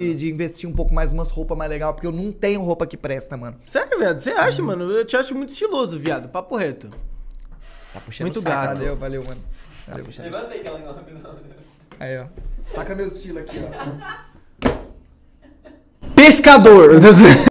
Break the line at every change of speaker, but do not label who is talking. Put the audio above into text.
de investir um pouco mais umas roupas mais legais, porque eu não tenho roupa que presta, mano.
Sério, viado? Você acha, mano? Eu te acho muito estiloso, viado. Papo reto.
Tá puxando
Muito
o saco.
gato.
Valeu, mano. Valeu.
Levanta aí aquela no final.
Aí, ó. Saca meu estilo aqui, ó.
Pescador.